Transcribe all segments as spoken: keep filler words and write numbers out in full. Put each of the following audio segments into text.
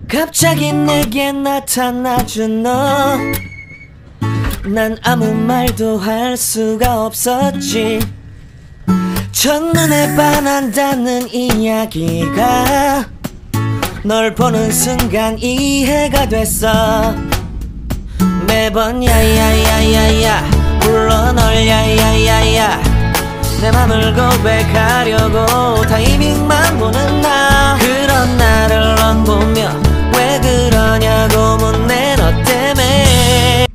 갑자기 내게 나타나준 너, 난 아무 말도 할 수가 없었지. 첫눈에 반한다는 이야기가 널 보는 순간 이해가 됐어. 매번 야야야야야 불러 널 야야야야, 내 맘을 고백하려고 타이밍만 보는 나. 그런 나를 넌 보며 왜 그러냐고 묻네. 너 때문에.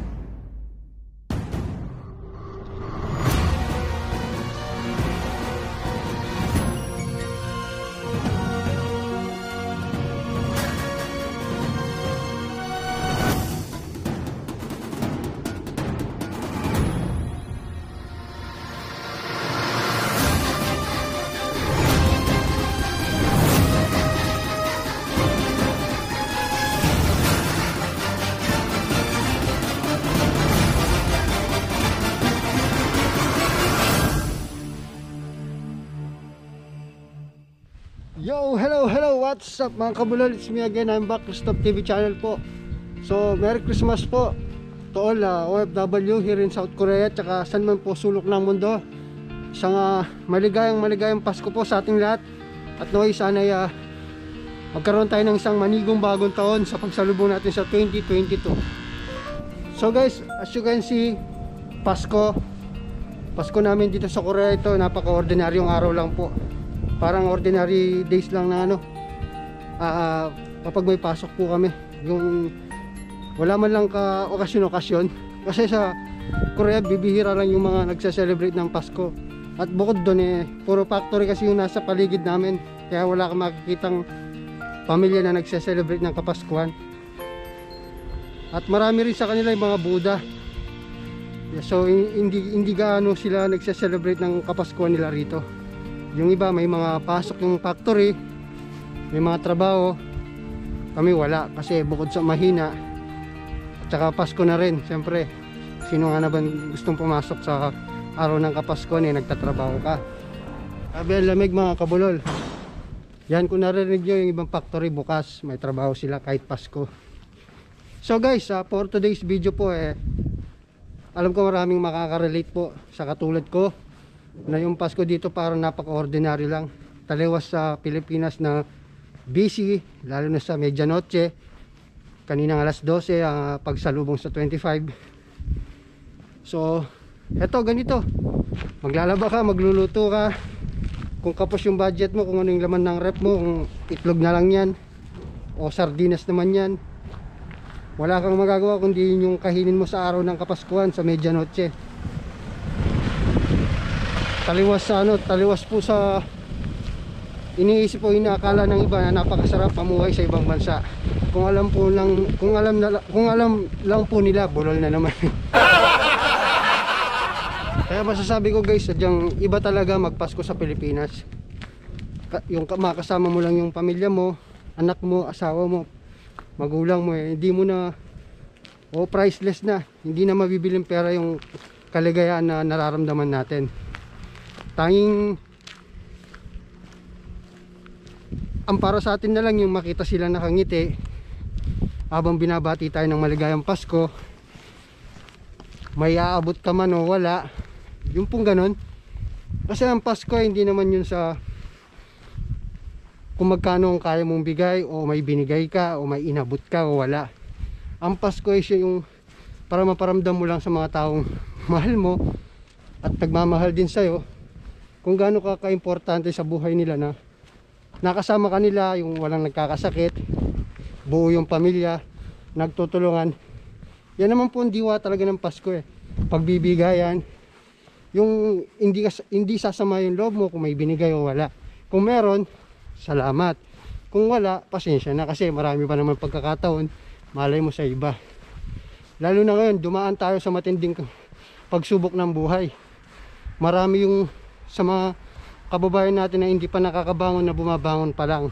Yo, hello, hello, what's up mga kabulol? It's me again, I'm back, Christoph T V channel po. So, Merry Christmas po to all uh, O F W here in South Korea, tsaka saan man po sulok ng mundo. Isang uh, maligayang maligayang Pasko po sa ating lahat. At naway sana'y uh, magkaroon tayo ng isang manigong bagong taon sa pagsalubong natin sa twenty twenty-two. So guys, as you can see, Pasko Pasko namin dito sa Korea, ito napaka-ordinaryong araw lang po. Parang ordinary days lang na ano, uh, kapag may pasok po kami, yung wala man lang ka okasyon-okasyon. Kasi sa Korea bibihira lang yung mga nagsa-celebrate ng Pasko. At bukod doon eh, puro factory kasi yung nasa paligid namin, kaya wala kang makikitang pamilya na nagsa-celebrate ng Kapaskuhan. At marami rin sa kanila yung mga Buddha. So hindi, hindi gaano sila nagsa-celebrate ng Kapaskuhan nila rito. Yung iba may mga pasok yung factory, may mga trabaho. Kami wala kasi bukod sa mahina at saka Pasko na rin. Siyempre, sino nga na ba gustong pumasok sa araw ng Kapaskuhan eh, nagtatrabaho ka. Sabi ang lamig mga kabulol. Yan, kung narinig nyo yung ibang factory bukas, may trabaho sila kahit Pasko. So guys, uh, for today's video po eh, alam ko maraming makaka-relate po sa katulad ko na yung Pasko dito parang napaka-ordinary lang. Taliwas sa Pilipinas na busy, lalo na sa medianoche, kaninang alas dose ang uh, pagsalubong sa twenty-five. So eto ganito, maglalaba ka, magluluto ka. Kung kapos yung budget mo, kung ano yung laman ng rep mo, kung itlog na lang yan o sardinas naman yan, wala kang magagawa kundi yung kainin mo sa araw ng Kapaskuhan sa medianoche. Taliwas sa ano, taliwas po sa iniisip o inaakala ng iba na napakasarap pamuhay sa ibang bansa. Kung alam po lang, kung alam na, kung alam lang po nila, bulol na naman. Kaya masasabi ko guys, sadyang iba talaga magpasko sa Pilipinas. Yung makasama mo lang yung pamilya mo, anak mo, asawa mo, magulang mo eh, hindi mo na o priceless na, hindi na mabibiling pera yung kaligayahan na nararamdaman natin. Tanging ang para sa atin na lang yung makita sila nakangiti habang binabati tayo ng maligayang Pasko. May aabot ka man o wala, yung pong ganon. Kasi ang Pasko hindi naman yun sa kung magkano ang kaya mong bigay o may binigay ka o may inabot ka o wala. Ang Pasko ay siya yung para maparamdam mo lang sa mga taong mahal mo at nagmamahal din sa'yo kung gaano ka ka-importante sa buhay nila, na nakasama ka nila, yung walang nagkakasakit, buo yung pamilya, nagtutulungan. Yan naman po ang diwa talaga ng Pasko eh, pagbibigayan. Yung hindi, hindi sasama yung loob mo kung may binigay o wala. Kung meron, salamat. Kung wala, pasensya na kasi marami pa naman pagkakataon, malay mo sa iba. Lalo na ngayon, dumaan tayo sa matinding pagsubok ng buhay. Marami yung sa mga kababayan natin na hindi pa nakakabangon na bumabangon pa lang.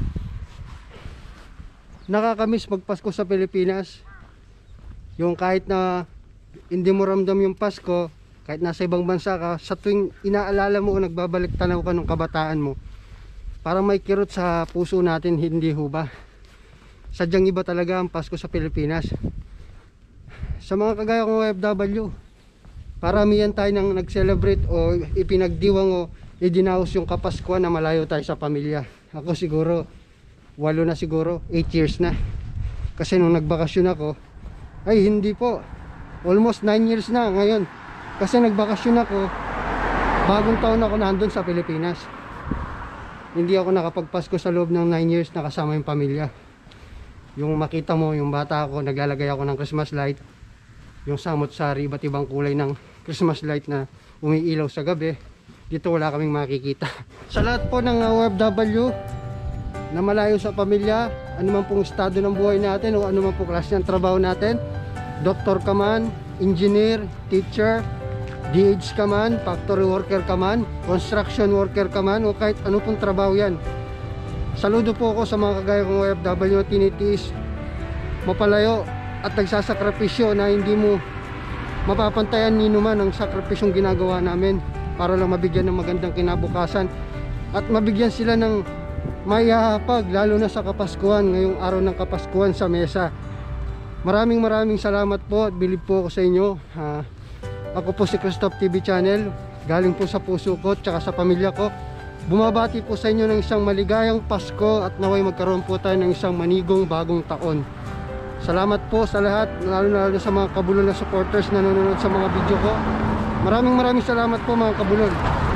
Nakakamiss magpasko sa Pilipinas. Yung kahit na hindi mo ramdam yung Pasko, kahit nasa ibang bansa ka, sa tuwing inaalala mo o nagbabalik tanaw ka ng kabataan mo, parang may kirot sa puso natin, hindi ho ba? sadyang iba talaga ang Pasko sa Pilipinas. Sa mga kagaya kong O F W, paramihan tayo nang nag-celebrate o ipinagdiwang o idinaos yung Kapaskuhan na malayo tayo sa pamilya. Ako siguro walo na siguro, eight years na. Kasi nung nagbakasyon ako, ay hindi po, almost nine years na ngayon. Kasi nagbakasyon ako, bagong taon ako nandun sa Pilipinas. Hindi ako nakapagpasko sa loob ng nine years na kasama yung pamilya. Yung makita mo, yung bata ako, naglalagay ako ng Christmas light, yung samot-sari, iba't ibang kulay ng Christmas light na umiilaw sa gabi. Dito wala kaming makikita. Sa lahat po ng O F W na malayo sa pamilya, anuman pong estado ng buhay natin o anuman pong klase ng trabaho natin, doktor ka man, engineer, teacher, D H ka man, factory worker ka man, construction worker ka man, o kahit ano pong trabaho yan. Saludo po ako sa mga kagaya kong O F W na tinitiis mapalayo at nagsasakripisyo na hindi mo mapapantayan ni naman ang sakripisyong ginagawa namin para lang mabigyan ng magandang kinabukasan at mabigyan sila ng maihahapag, lalo na sa Kapaskuhan, ngayong araw ng Kapaskuhan sa mesa. Maraming maraming salamat po at bilib po ako sa inyo. uh, Ako po si Christoph T V Channel, galing po sa puso ko at saka sa pamilya ko. Bumabati po sa inyo ng isang maligayang Pasko at naway magkaroon po tayo ng isang manigong bagong taon. Salamat po sa lahat, lalo na lalo sa mga kabulol na supporters na nanonood sa mga video ko. Maraming maraming salamat po mga kabulol.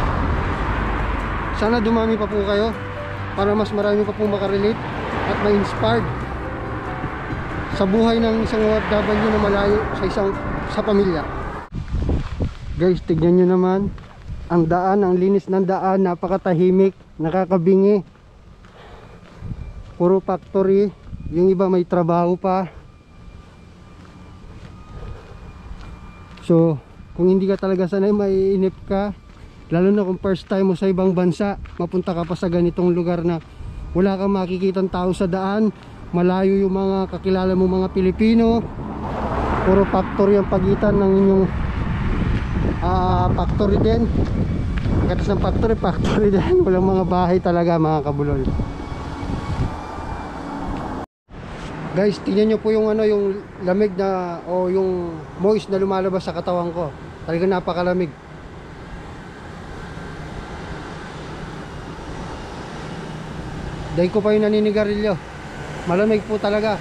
Sana dumami pa po kayo para mas marami pa po makarelate at ma-inspired sa buhay ng isang O F W na malayo sa isang sa pamilya. Guys, tignan nyo naman ang daan, ang linis ng daan, napakatahimik, nakakabingi. Puro factory, yung iba may trabaho pa. So kung hindi ka talaga sanay, maiinip ka, lalo na kung first time mo sa ibang bansa, mapunta ka pa sa ganitong lugar na wala kang makikitang tao sa daan, malayo yung mga kakilala mo mga Pilipino, puro factory ang pagitan ng inyong uh, factory din. Katas ng factory, factory din, walang mga bahay talaga mga kabulol. Guys, tingnan nyo po yung ano, yung lamig na o yung moist na lumalabas sa katawan ko. Talagang napakalamig. Dahil ko pa yung naninigarilyo. Malamig po talaga.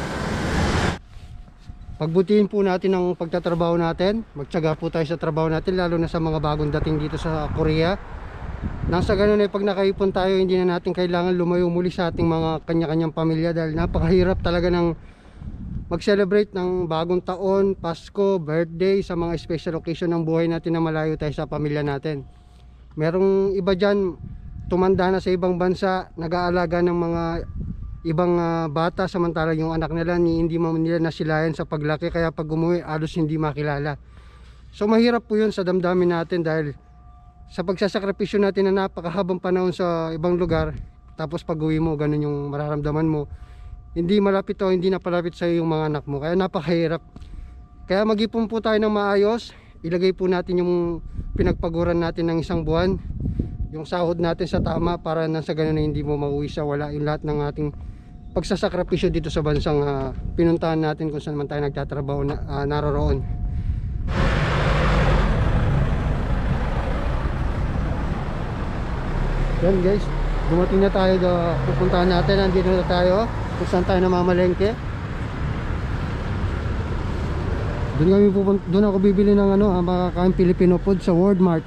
Pagbutihin po natin ang pagtatrabaho natin. Magtiyaga po tayo sa trabaho natin, lalo na sa mga bagong dating dito sa Korea. Nasa ganun ay pag nakaipon tayo, hindi na natin kailangan lumayo muli sa ating mga kanya-kanyang pamilya, dahil napakahirap talaga ng mag-celebrate ng bagong taon, Pasko, birthday, sa mga special occasion ng buhay natin na malayo tayo sa pamilya natin. Merong iba dyan, tumanda na sa ibang bansa, nag-aalaga ng mga ibang uh, bata, samantalang yung anak nila hindi mo nila nasilayan sa paglaki, kaya pag umuwi alos hindi makilala. So mahirap po yun sa damdamin natin, dahil sa pagsasakripisyo natin na napakahabang panahon sa ibang lugar, tapos pag uwi mo ganun yung mararamdaman mo, hindi malapit o hindi napalapit sa iyo yung mga anak mo, kaya napakahirap. Kaya mag-ipon po tayo ng maayos, ilagay po natin yung pinagpaguran natin ng isang buwan, yung sahod natin sa tama, para nang sa ganun na hindi mo mauwi sa wala yung lahat ng ating pagsasakripisyo dito sa bansang uh, pinuntahan natin kung saan man tayo nagtatrabaho na, uh, naroroon. Yan guys, dumating na tayo do pupuntahan natin. Nandito na tayo kung saan tayo namamalengke. Doon kami pupunta, doon ako bibili ng ano, makakain Filipino food sa World Mart.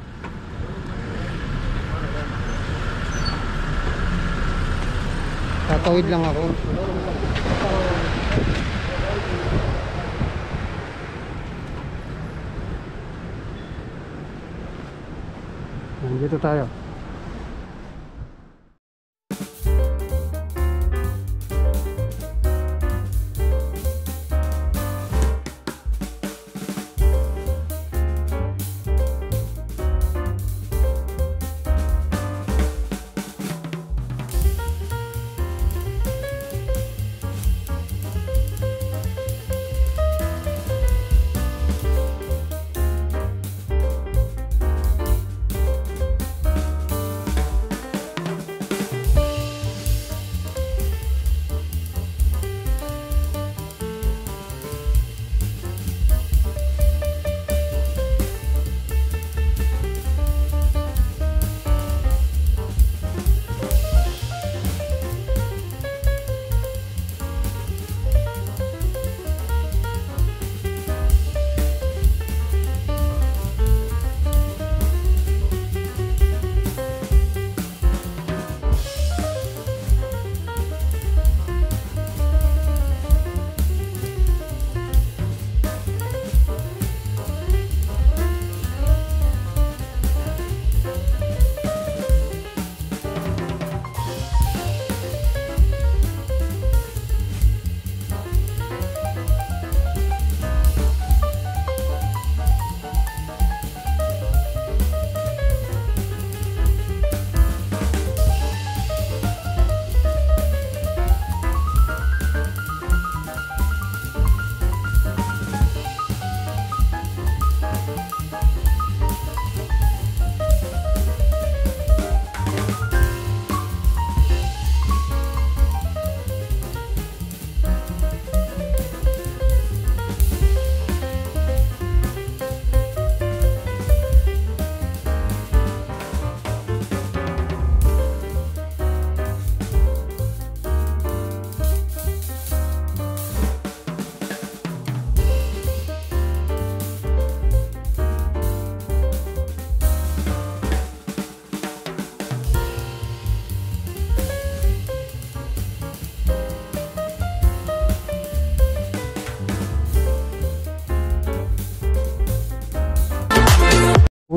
Tatawid lang ako. Nandito tayo.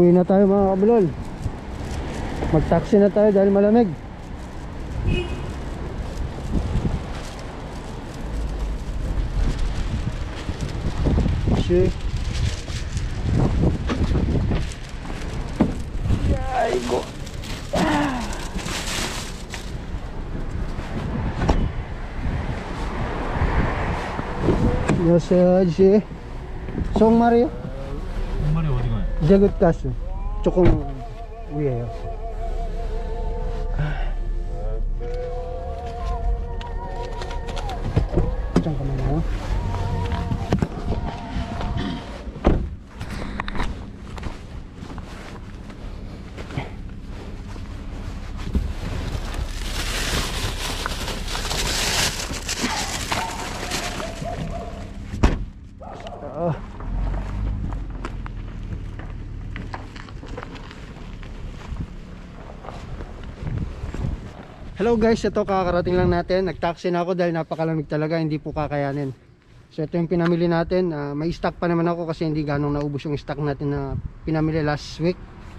Uwi na tayo mga kabulol. Mag-taxi na tayo dahil malamig. Kasi ay go. 여세요. 송 마리요? 한 마리 어디 가요? 저것 가스 조금 위에요. 잠깐만요. 어. Hello guys, ito kakarating lang natin. Nag-taxi na ako dahil napakalamig talaga, hindi po kakayanin. So ito yung pinamili natin. uh, May stock pa naman ako kasi hindi ganong naubos yung stock natin na pinamili last week.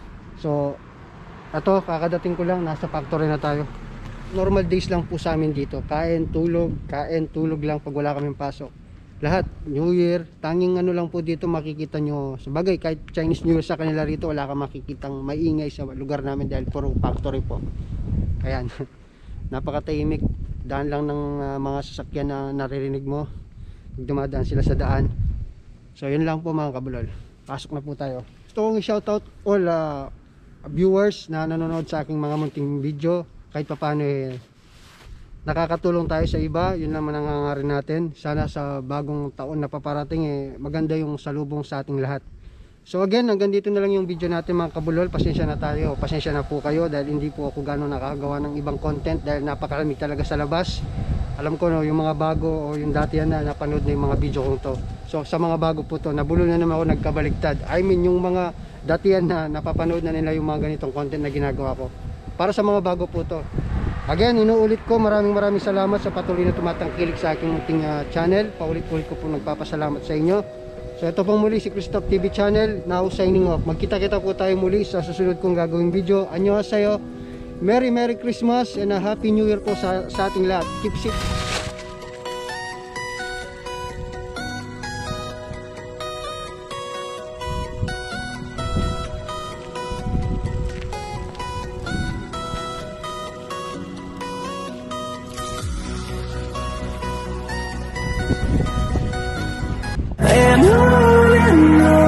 So ito, kakadating ko lang, nasa factory na tayo. Normal days lang po sa amin dito. Kain, tulog, kain, tulog lang pag wala kaming pasok. Lahat, New Year, tanging ano lang po dito makikita nyo. Sabagay, kahit Chinese New Year sa kanila rito, wala kang makikitang maingay sa lugar namin dahil puro factory po. Ayan. Napakatahimik. Daan lang ng uh, mga sasakyan na naririnig mo. Dumadaan sila sa daan. So yun lang po mga kabulol. Pasok na po tayo. Gusto kong i-shoutout all uh, viewers na nanonood sa aking mga munting video. Kahit pa paano eh, nakakatulong tayo sa iba. Yun naman ang hangarin natin. Sana sa bagong taon na paparating eh, maganda yung salubong sa ating lahat. So again, hanggang dito na lang yung video natin mga kabulol. Pasensya na tayo, pasensya na po kayo dahil hindi po ako gano'ng nakagawa ng ibang content dahil napakalamig talaga sa labas. Alam ko no, yung mga bago o yung dati yan na napanood na yung mga video kong to. So sa mga bago po to, nabulol na naman ako, nagkabaligtad. I mean yung mga dati yan na napapanood na nila yung mga ganitong content na ginagawa ko. Para sa mga bago po to. Again, inuulit ko, maraming maraming salamat sa patuloy na tumatangkilik sa aking munting uh, channel. Paulit-ulit ko po nagpapasalamat sa inyo. So ito pong muli si Christoph T V Channel, now signing off. Magkita-kita po tayo muli sa susunod kong gagawing video. Annyeonghaseyo, Merry Merry Christmas and a Happy New Year po sa, sa ating lahat. Keep safe. And on and on.